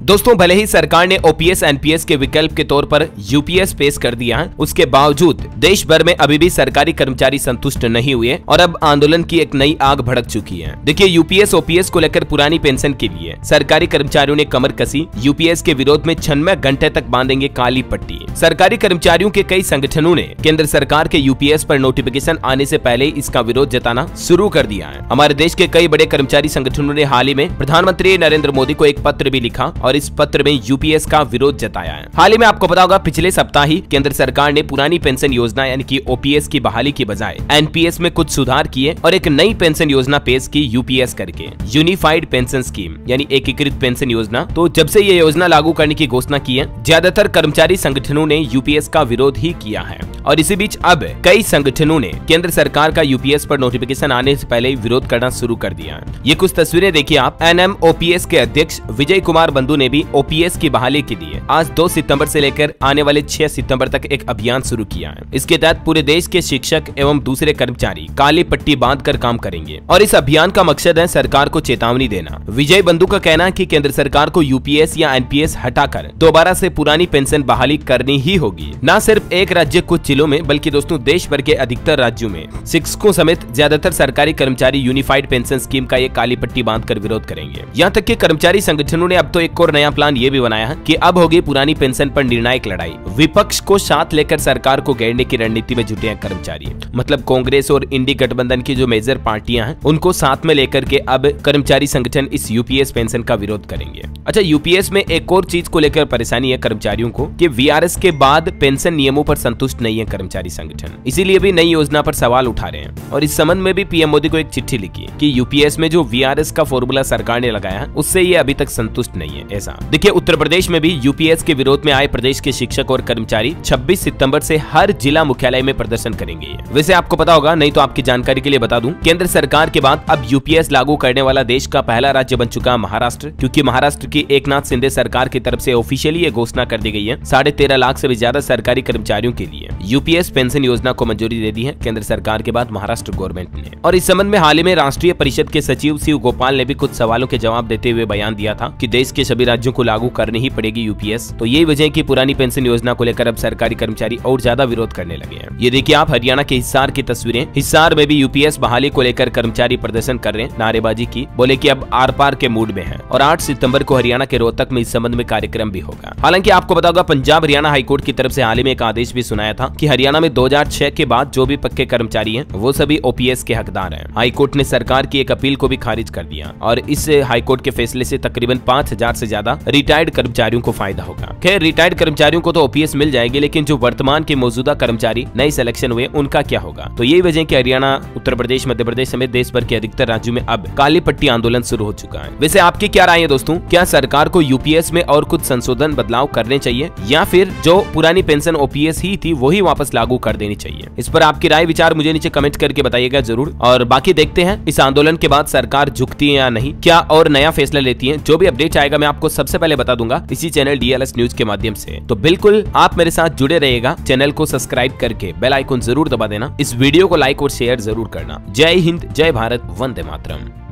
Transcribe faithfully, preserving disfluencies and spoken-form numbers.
दोस्तों, भले ही सरकार ने ओपीएस एनपीएस के विकल्प के तौर पर यूपीएस पेश कर दिया है, उसके बावजूद देश भर में अभी भी सरकारी कर्मचारी संतुष्ट नहीं हुए और अब आंदोलन की एक नई आग भड़क चुकी है। देखिए, यूपीएस ओपीएस को लेकर पुरानी पेंशन के लिए सरकारी कर्मचारियों ने कमर कसी। यूपीएस के विरोध में छियानवे घंटे तक बांधेंगे काली पट्टी। सरकारी कर्मचारियों के कई संगठनों ने केंद्र सरकार के यूपीएस पर नोटिफिकेशन आने से पहले इसका विरोध जताना शुरू कर दिया है। हमारे देश के कई बड़े कर्मचारी संगठनों ने हाल ही में प्रधानमंत्री नरेंद्र मोदी को एक पत्र भी लिखा और इस पत्र में यूपीएस का विरोध जताया है। हाल ही में आपको पता होगा, पिछले सप्ताह ही केंद्र सरकार ने पुरानी पेंशन योजना यानी कि ओपीएस की बहाली की बजाय एनपीएस में कुछ सुधार किए और एक नई पेंशन योजना पेश की यूपीएस करके, यूनिफाइड पेंशन स्कीम यानी एकीकृत पेंशन योजना। तो जब से ये योजना लागू करने की घोषणा की है, ज्यादातर कर्मचारी संगठनों ने यूपीएस का विरोध ही किया है और इसी बीच अब कई संगठनों ने केंद्र सरकार का यूपीएस पर नोटिफिकेशन आने से पहले ही विरोध करना शुरू कर दिया है। ये कुछ तस्वीरें देखिए आप। एनएमओपीएस के अध्यक्ष विजय कुमार बंधु ने भी ओपीएस की बहाली के लिए आज दो सितंबर से लेकर आने वाले छह सितंबर तक एक अभियान शुरू किया है। इसके तहत पूरे देश के शिक्षक एवं दूसरे कर्मचारी काली पट्टी बांधकर काम करेंगे और इस अभियान का मकसद है सरकार को चेतावनी देना। विजय बंधु का कहना है कि केंद्र सरकार को यूपीएस या एनपीएस हटाकर दोबारा से पुरानी पेंशन बहाली करनी ही होगी। न सिर्फ एक राज्य कुछ जिलों में बल्कि दोस्तों देश भर के अधिकतर राज्यों में शिक्षकों समेत ज्यादातर सरकारी कर्मचारी यूनिफाइड पेंशन स्कीम का ये काली पट्टी बांधकर विरोध करेंगे। यहाँ तक कि कर्मचारी संगठनों ने अब तो एक और नया प्लान ये भी बनाया है कि अब होगी पुरानी पेंशन पर निर्णायक लड़ाई। विपक्ष को साथ लेकर सरकार को घेरने की रणनीति में जुटे हैं कर्मचारी। मतलब कांग्रेस और इंडी गठबंधन की जो मेजर पार्टियां हैं, उनको साथ में लेकर के अब कर्मचारी संगठन इस यूपीएस पेंशन का विरोध करेंगे। अच्छा, यूपीएस में एक और चीज को लेकर परेशानी है कर्मचारियों को कि वीआरएस के बाद पेंशन नियमों पर संतुष्ट नहीं है कर्मचारी संगठन, इसीलिए भी नई योजना पर सवाल उठा रहे हैं और इस संबंध में भी पीएम मोदी को एक चिट्ठी लिखी कि यूपीएस में जो वीआरएस का फॉर्मूला सरकार ने लगाया है उससे ये अभी तक संतुष्ट नहीं है। ऐसा देखिए, उत्तर प्रदेश में भी यूपीएस के विरोध में आए प्रदेश के शिक्षक और कर्मचारी छब्बीस सितंबर से हर जिला मुख्यालय में प्रदर्शन करेंगे। वैसे आपको पता होगा, नहीं तो आपकी जानकारी के लिए बता दूं, केंद्र सरकार के बाद अब यूपीएस लागू करने वाला देश का पहला राज्य बन चुका महाराष्ट्र, क्योंकि महाराष्ट्र की एकनाथ शिंदे सरकार की तरफ से ऑफिशियली ये घोषणा कर दी गई है। साढ़े तेरह लाख से भी ज्यादा सरकारी कर्मचारियों के लिए यूपीएस पेंशन योजना को मंजूरी दे दी है केंद्र सरकार के बाद महाराष्ट्र गवर्नमेंट ने। और इस संबंध में हाल ही में राष्ट्रीय परिषद के सचिव शिव गोपाल ने भी कुछ सवालों के जवाब देते हुए बयान दिया था कि देश के सभी राज्यों को लागू करनी ही पड़ेगी यूपीएस। तो यही वजह की पुरानी पेंशन योजना को लेकर अब सरकारी कर्मचारी और ज्यादा विरोध करने लगे हैं। ये देखिए आप, हरियाणा के हिसार की तस्वीरें। हिसार में भी यूपीएस बहाली को लेकर कर्मचारी प्रदर्शन कर रहे हैं, नारेबाजी की, बोले कि अब आर पार के मूड में है। और आठ सितंबर को हरियाणा के रोहतक में इस संबंध में कार्यक्रम भी होगा। हालांकि आपको पता होगा, पंजाब हरियाणा हाईकोर्ट की तरफ से हाल ही में एक आदेश भी सुनाया था कि हरियाणा में दो हजार छह के बाद जो भी पक्के कर्मचारी हैं वो सभी ओपीएस के हकदार हैं। हाईकोर्ट ने सरकार की एक अपील को भी खारिज कर दिया और इस हाईकोर्ट के फैसले से तकरीबन पाँच हजार से ज्यादा रिटायर्ड कर्मचारियों को फायदा होगा। खैर, रिटायर्ड कर्मचारियों को तो ओपीएस मिल जाएगी, लेकिन जो वर्तमान के मौजूदा कर्मचारी नए सिलेक्शन हुए उनका क्या होगा? तो यही वजह कि हरियाणा, उत्तर प्रदेश, मध्य प्रदेश समेत देश भर के अधिकतर राज्यों में अब काली पट्टी आंदोलन शुरू हो चुका है। वैसे आपकी क्या राय है दोस्तों? क्या सरकार को यूपीएस में और कुछ संशोधन बदलाव करने चाहिए या फिर जो पुरानी पेंशन ओपीएस ही थी वही वापस लागू कर देनी चाहिए? इस पर आपकी राय विचार मुझे नीचे कमेंट करके बताइएगा जरूर। और बाकी देखते हैं इस आंदोलन के बाद सरकार झुकती है या नहीं, क्या और नया फैसला लेती है। जो भी अपडेट आएगा मैं आपको सबसे पहले बता दूंगा इसी चैनल डीएलएस न्यूज के माध्यम से। तो बिल्कुल आप मेरे साथ जुड़े रहिएगा, चैनल को सब्सक्राइब करके बेल आइकन जरूर दबा देना, इस वीडियो को लाइक और शेयर जरूर करना। जय हिंद, जय भारत, वंदे मातरम।